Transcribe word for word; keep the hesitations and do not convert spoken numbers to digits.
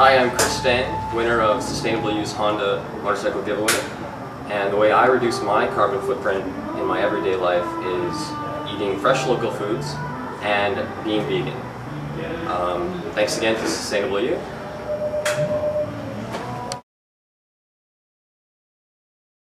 Hi, I'm Chris Stang, winner of Sustainable Use Honda Motorcycle Giveaway. And the way I reduce my carbon footprint in my everyday life is eating fresh local foods and being vegan. Um, thanks again to Sustainable You.